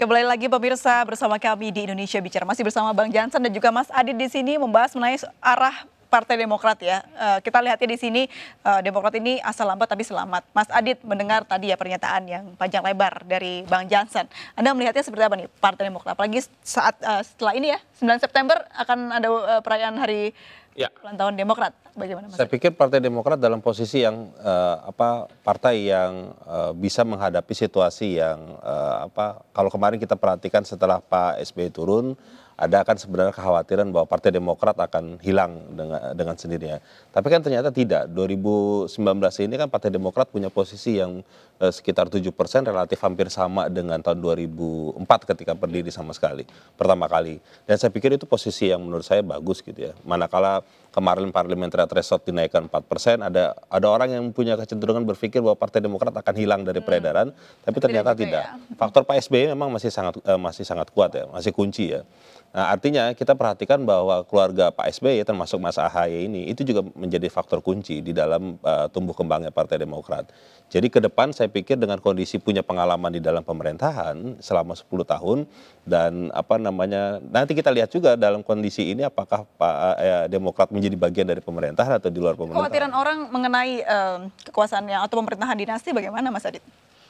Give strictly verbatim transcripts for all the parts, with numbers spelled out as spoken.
kembali lagi pemirsa bersama kami di Indonesia Bicara. Masih bersama Bang Jansen dan juga Mas Adit di sini membahas mengenai arah Partai Demokrat ya. Uh, kita lihatnya di sini uh, Demokrat ini asal lambat tapi selamat. Mas Adit mendengar tadi ya pernyataan yang panjang lebar dari Bang Jansen. Anda melihatnya seperti apa nih Partai Demokrat? Apalagi saat uh, setelah ini ya sembilan September akan ada uh, perayaan hari ya. ulang tahun Demokrat. Bagaimana Mas? Saya pikir Partai Demokrat dalam posisi yang uh, apa partai yang uh, bisa menghadapi situasi yang uh, apa kalau kemarin kita perhatikan setelah Pak S B Y turun ada kan sebenarnya kekhawatiran bahwa Partai Demokrat akan hilang dengan dengan sendirinya. Tapi kan ternyata tidak. dua ribu sembilan belas ini kan Partai Demokrat punya posisi yang uh, sekitar tujuh persen, relatif hampir sama dengan tahun dua ribu empat ketika berdiri sama sekali pertama kali. Dan saya pikir itu posisi yang menurut saya bagus gitu ya. Manakala kemarin parliamentary threshold dinaikkan empat persen, ada ada orang yang punya kecenderungan berpikir bahwa Partai Demokrat akan hilang dari peredaran, hmm. tapi ternyata gitu tidak. Ya. Faktor Pak S B Y memang masih sangat uh, masih sangat kuat ya, masih kunci ya. Nah, artinya kita perhatikan bahwa keluarga Pak S B Y termasuk Mas A H Y ini itu juga menjadi faktor kunci di dalam uh, tumbuh kembangnya Partai Demokrat. Jadi ke depan saya pikir dengan kondisi punya pengalaman di dalam pemerintahan selama sepuluh tahun dan apa namanya nanti kita lihat juga dalam kondisi ini apakah Pak uh, Demokrat menjadi bagian dari pemerintahan atau di luar pemerintahan. Kekhawatiran orang mengenai um, kekuasaan yang atau pemerintahan dinasti bagaimana Mas Adit?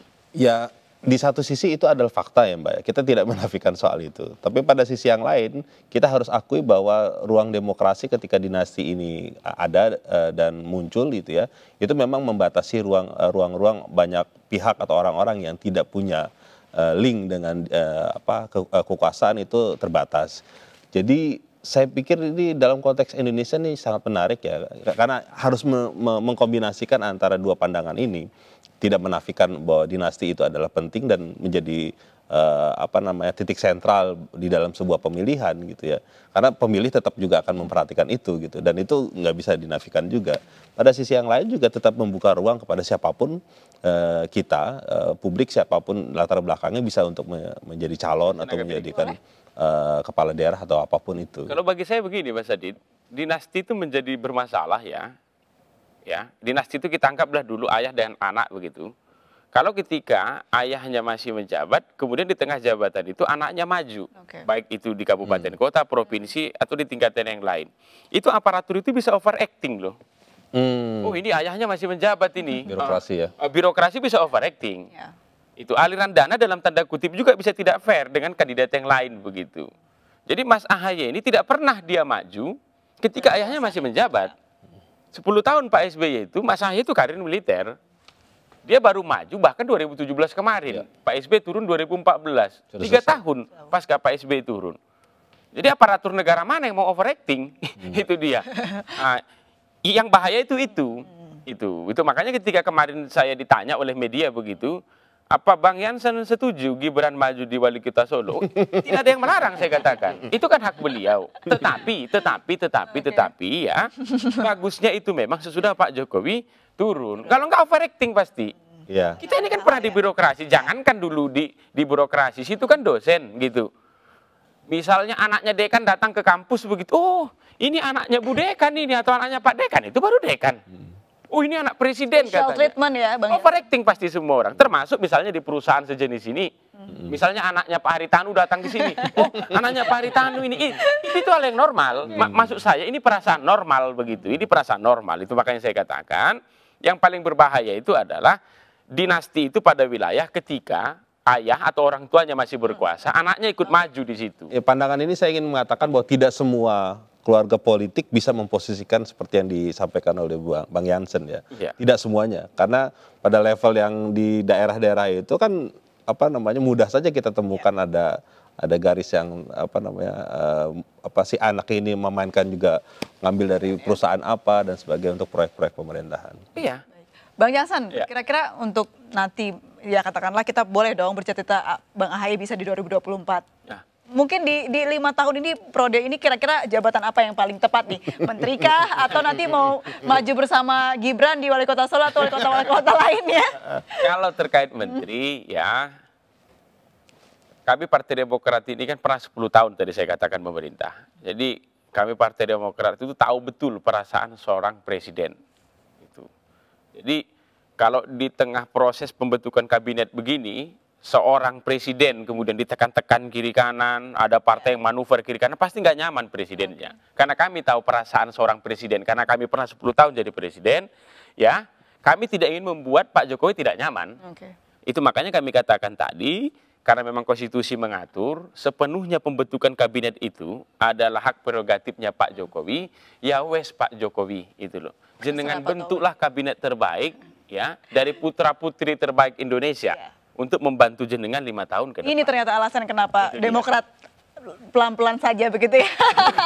Ya, di satu sisi itu adalah fakta ya Mbak, kita tidak menafikan soal itu. Tapi pada sisi yang lain, kita harus akui bahwa ruang demokrasi ketika dinasti ini ada uh, dan muncul gitu ya, itu memang membatasi ruang ruang-ruang banyak pihak atau orang-orang yang tidak punya uh, link dengan uh, apa ke, uh, kekuasaan itu terbatas. Jadi saya pikir ini dalam konteks Indonesia ini sangat menarik ya, karena harus me me mengkombinasikan antara dua pandangan ini. Tidak menafikan bahwa dinasti itu adalah penting dan menjadi uh, apa namanya titik sentral di dalam sebuah pemilihan gitu ya. Karena pemilih tetap juga akan memperhatikan itu gitu dan itu nggak bisa dinafikan juga. Pada sisi yang lain juga tetap membuka ruang kepada siapapun uh, kita uh, publik siapapun latar belakangnya bisa untuk me menjadi calon atau menjadikan uh, kepala daerah atau apapun itu. Kalau bagi saya begini Mas Adit, dinasti itu menjadi bermasalah ya. Ya, dinasti itu kita anggaplah dulu ayah dan anak begitu. Kalau ketika ayahnya masih menjabat, kemudian di tengah jabatan itu anaknya maju, okay. baik itu di kabupaten, hmm. kota, provinsi, atau di tingkatan yang lain. Itu aparatur itu bisa overacting loh. Hmm. Oh ini ayahnya masih menjabat ini. Birokrasi ya. Uh, birokrasi bisa overacting. Ya. Itu aliran dana dalam tanda kutip juga bisa tidak fair dengan kandidat yang lain begitu. Jadi Mas A H Y ini tidak pernah dia maju ketika ayahnya masih menjabat. sepuluh tahun Pak S B Y itu, Mas A H Y itu karir militer. Dia baru maju bahkan dua ribu tujuh belas kemarin. Ya. Pak S B Y turun dua ribu empat belas. Tiga tahun pasca Pak S B Y turun. Jadi aparatur negara mana yang mau overacting? Hmm. Itu dia. Nah, yang bahaya itu itu. Hmm. Itu. Itu makanya ketika kemarin saya ditanya oleh media begitu, apa Bang Jansen setuju Gibran maju di Wali Kota Solo? Tidak ada yang melarang saya katakan. Itu kan hak beliau. Tetapi, tetapi, tetapi, okay. tetapi ya, bagusnya itu memang sesudah Pak Jokowi turun. Kalau nggak overacting pasti. Yeah. Kita ini kan pernah di birokrasi. Jangankan dulu di di birokrasi, situ kan dosen gitu. Misalnya anaknya dekan datang ke kampus begitu. Oh, ini anaknya Bu Dekan ini atau anaknya Pak Dekan, itu baru dekan. Oh ini anak presiden katanya. Treatment ya Bang. Overacting pasti semua orang. Termasuk misalnya di perusahaan sejenis ini. Hmm. Misalnya anaknya Pak Haritanu datang di sini. Oh anaknya Pak Haritanu ini. Itu, itu hal yang normal. Ma maksud saya ini perasaan normal begitu. Ini perasaan normal. Itu makanya saya katakan. Yang paling berbahaya itu adalah dinasti itu pada wilayah ketika ayah atau orang tuanya masih berkuasa. Anaknya ikut maju di situ. Ya, pandangan ini saya ingin mengatakan bahwa tidak semua keluarga politik bisa memposisikan seperti yang disampaikan oleh Bang Jansen ya. ya. Tidak semuanya. Karena pada level yang di daerah-daerah itu kan apa namanya mudah saja kita temukan ya. ada ada garis yang apa namanya uh, apa si anak ini memainkan juga ngambil dari perusahaan apa dan sebagainya untuk proyek-proyek pemerintahan. Iya. Bang Jansen, ya. kira-kira untuk nanti ya katakanlah kita boleh dong bercita-cita Bang A H Y bisa di dua ribu dua puluh empat. Ya. Mungkin di di lima tahun ini periode ini kira-kira jabatan apa yang paling tepat nih? Menteri kah atau nanti mau maju bersama Gibran di Wali Kota Solo atau wali kota wali kota lainnya? Kalau terkait menteri ya kami Partai Demokrat ini kan pernah sepuluh tahun tadi saya katakan pemerintah. Jadi kami Partai Demokrat itu tahu betul perasaan seorang presiden. Itu. Jadi kalau di tengah proses pembentukan kabinet begini seorang presiden kemudian ditekan-tekan kiri kanan, ada partai yang manuver kiri kanan, pasti nggak nyaman presidennya. Karena kami tahu perasaan seorang presiden, karena kami pernah sepuluh tahun jadi presiden, ya, kami tidak ingin membuat Pak Jokowi tidak nyaman. Okay. Itu makanya kami katakan tadi, karena memang konstitusi mengatur, sepenuhnya pembentukan kabinet itu adalah hak prerogatifnya Pak Jokowi, ya wes Pak Jokowi, itu loh. Jenengan bentuklah kabinet terbaik, ya, dari putra-putri terbaik Indonesia. Yeah. Untuk membantu jenengan lima tahun ke depan. Ini ternyata alasan kenapa Demokrat pelan-pelan saja begitu ya.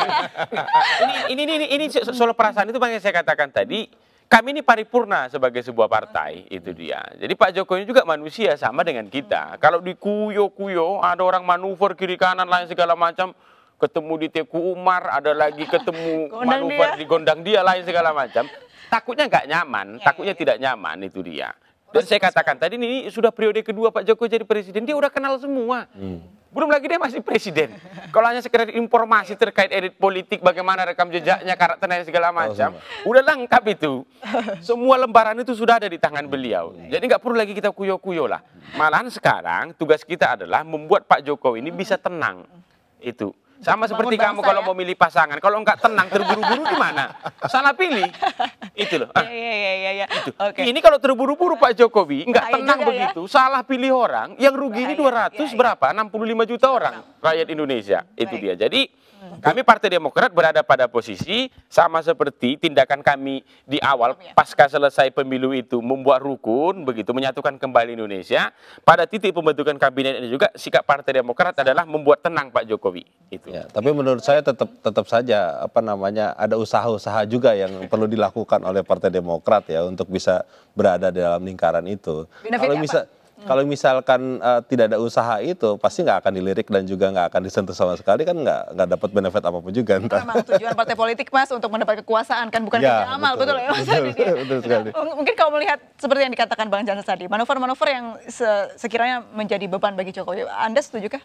ini, ini, ini, ini soal perasaan itu makanya saya katakan tadi, kami ini paripurna sebagai sebuah partai, itu dia. Jadi Pak Jokowi juga manusia sama dengan kita. Kalau dikuyo-kuyo, ada orang manuver kiri kanan lain segala macam, ketemu di Teku Umar, ada lagi ketemu manuver di gondang dia lain segala macam. Takutnya nggak nyaman, ya, takutnya ya, tidak nyaman, itu dia. Dan saya katakan tadi ini sudah periode kedua Pak Jokowi jadi presiden, dia udah kenal semua. Hmm. Belum lagi dia masih presiden. Kalau hanya sekedar informasi terkait elit politik, bagaimana rekam jejaknya, karakternya segala macam, oh, udah lengkap itu. Semua lembaran itu sudah ada di tangan beliau. Jadi nggak perlu lagi kita kuyo-kuyo lah. Malahan sekarang tugas kita adalah membuat Pak Jokowi ini bisa tenang. Itu. Sama seperti kamu kalau ya? Mau milih pasangan, kalau nggak tenang terburu-buru gimana? Salah pilih. Itu loh. Iya, iya, iya, iya. Okay. Ini kalau terburu-buru Pak Jokowi nggak tenang begitu, ya? Salah pilih orang, yang rugi ini dua ratus ya, ya. Berapa? enam puluh lima juta orang rakyat Indonesia. Baik. Itu dia. Jadi kami Partai Demokrat berada pada posisi sama seperti tindakan kami di awal pasca selesai pemilu itu membuat rukun begitu, menyatukan kembali Indonesia. Pada titik pembentukan kabinet ini juga sikap Partai Demokrat adalah membuat tenang Pak Jokowi. Itu. Ya, tapi menurut saya tetap tetap saja apa namanya ada usaha-usaha juga yang perlu dilakukan oleh Partai Demokrat ya untuk bisa berada dalam lingkaran itu. Kalau misal Hmm. Kalau misalkan uh, tidak ada usaha itu, pasti nggak akan dilirik dan juga nggak akan disentuh sama sekali, kan nggak nggak dapat benefit apapun juga. Entah. Memang tujuan partai politik Mas untuk mendapat kekuasaan kan bukan ya, kerja amal, betul, betul ya Mas? Betul, betul, betul sekali. Mungkin kalau melihat seperti yang dikatakan Bang Jansen tadi, manuver-manuver yang se sekiranya menjadi beban bagi Jokowi, Anda setujukah?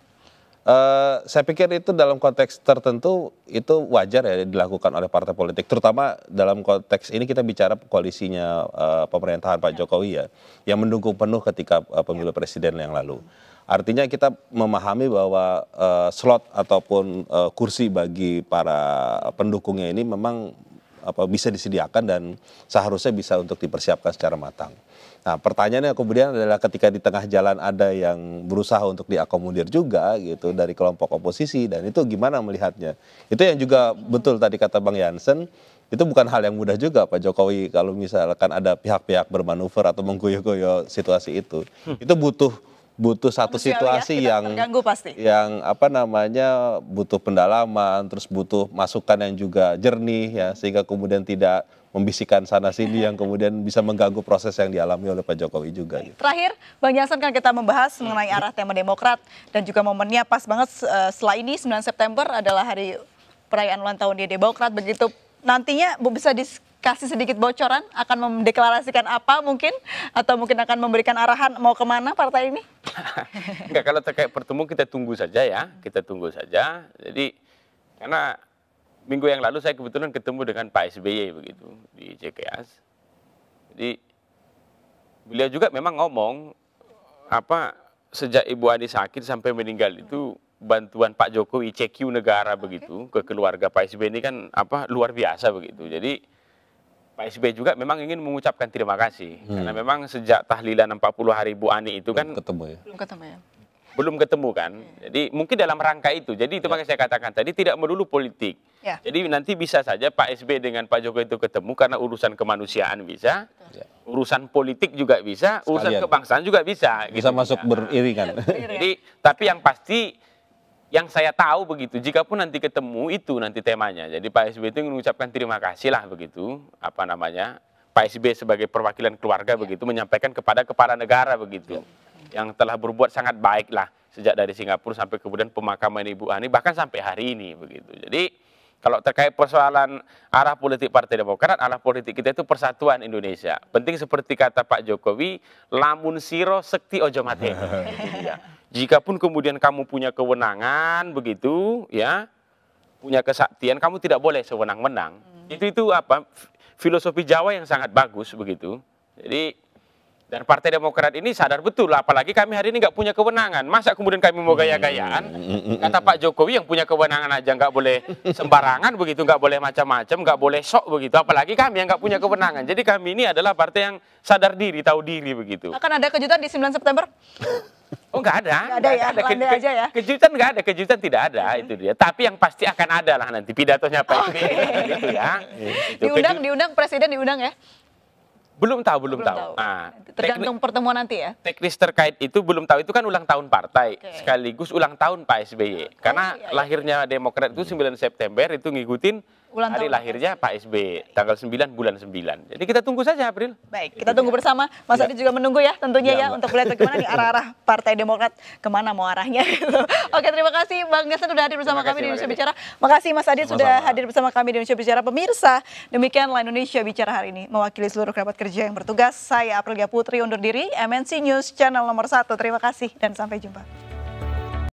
Uh, saya pikir itu dalam konteks tertentu itu wajar ya dilakukan oleh partai politik, terutama dalam konteks ini kita bicara koalisinya uh, pemerintahan Pak Jokowi ya, yang mendukung penuh ketika uh, pemilu presiden yang lalu. Artinya kita memahami bahwa uh, slot ataupun uh, kursi bagi para pendukungnya ini memang apa bisa disediakan dan seharusnya bisa untuk dipersiapkan secara matang. Nah, pertanyaannya kemudian adalah ketika di tengah jalan ada yang berusaha untuk diakomodir juga gitu dari kelompok oposisi, dan itu gimana melihatnya? Itu yang juga betul tadi kata Bang Jansen, itu bukan hal yang mudah juga Pak Jokowi kalau misalkan ada pihak-pihak bermanuver atau menggoyo-goyo situasi itu. Hmm. Itu butuh butuh satu Manusia, situasi ya, yang pasti. yang apa namanya butuh pendalaman, terus butuh masukan yang juga jernih ya, sehingga kemudian tidak membisikkan sana sini yang kemudian bisa mengganggu proses yang dialami oleh Pak Jokowi juga. Gitu. Terakhir, Bang Jansen, kan kita membahas mengenai arah tema Demokrat dan juga momennya pas banget setelah ini sembilan September adalah hari perayaan ulang tahun di Demokrat, begitu nantinya bisa dikasih sedikit bocoran akan mendeklarasikan apa mungkin, atau mungkin akan memberikan arahan mau kemana partai ini? Enggak, kalau terkait pertemuan kita tunggu saja ya, kita tunggu saja. Jadi karena minggu yang lalu saya kebetulan ketemu dengan Pak S B Y begitu di C K S. Jadi beliau juga memang ngomong apa sejak Ibu Ani sakit sampai meninggal itu bantuan Pak Jokowi C Q negara begitu ke keluarga Pak S B Y ini kan apa luar biasa begitu. Jadi Pak S B Y juga memang ingin mengucapkan terima kasih hmm. karena memang sejak tahlilan empat puluh hari Ibu Ani itu kan belum ketemu ya. Belum ketemu ya. Belum ketemu kan. Jadi mungkin dalam rangka itu. Jadi itu ya. Makanya saya katakan tadi tidak melulu politik. Ya. Jadi nanti bisa saja Pak S B Y dengan Pak Jokowi itu ketemu karena urusan kemanusiaan bisa, ya. Urusan politik juga bisa, sekalian. Urusan kebangsaan juga bisa. Bisa gitu. masuk beriringan. Jadi tapi yang pasti yang saya tahu begitu, jika pun nanti ketemu itu nanti temanya. Jadi Pak S B Y itu mengucapkan terima kasih lah begitu, apa namanya, Pak S B Y sebagai perwakilan keluarga ya. Begitu menyampaikan kepada kepala negara begitu, ya. Yang telah berbuat sangat baik lah sejak dari Singapura sampai kemudian pemakaman Ibu Ani bahkan sampai hari ini begitu. Jadi kalau terkait persoalan arah politik Partai Demokrat, arah politik kita itu persatuan Indonesia. Penting seperti kata Pak Jokowi, lamun siro sekti ojo mate. Ya. Jikapun kemudian kamu punya kewenangan begitu, ya, punya kesaktian, kamu tidak boleh sewenang-wenang. Hmm. Itu itu apa? Filosofi Jawa yang sangat bagus begitu. Jadi Dan Partai Demokrat ini sadar betul, apalagi kami hari ini nggak punya kewenangan. Masa kemudian kami mau gaya-gayaan? Kata Pak Jokowi yang punya kewenangan aja nggak boleh sembarangan begitu, nggak boleh macam-macam, nggak boleh sok begitu. Apalagi kami yang nggak punya kewenangan. Jadi kami ini adalah partai yang sadar diri, tahu diri begitu. Akan ada kejutan di sembilan September? Oh nggak ada, nggak ada ya, Ke- landai ke- aja ya. Kejutan nggak ada, kejutan tidak ada itu dia. Tapi yang pasti akan ada lah nanti pidatonya Pak S B Y gitu ya. Itu Diundang, keju- diundang presiden diundang ya? Belum tahu, belum, Belum tahu. tahu. Nah, Tergantung pertemuan nanti ya. teknis terkait itu belum tahu, itu kan ulang tahun partai Oke. sekaligus ulang tahun Pak S B Y. Karena iya, iya. lahirnya Demokrat itu sembilan September, itu ngikutin Ulang hari tahun lahirnya Pak S B Y tanggal sembilan bulan sembilan. Jadi kita tunggu saja April. Baik, kita tunggu bersama. Mas Ya. Adi juga menunggu ya tentunya Ya, ya Mbak. untuk melihat bagaimana nih arah-arah Partai Demokrat kemana mau arahnya gitu. Oke, terima kasih Bang Jansen sudah hadir bersama Terima kami kasih, di Mbak Indonesia Dede. Bicara. Makasih Mas Adi sudah Sama-sama. hadir bersama kami di Indonesia Bicara. Pemirsa, demikianlah Indonesia Bicara hari ini. Mewakili seluruh kerabat kerja yang bertugas, saya Aprilia Putri undur diri. M N C News Channel nomor satu. Terima kasih dan sampai jumpa.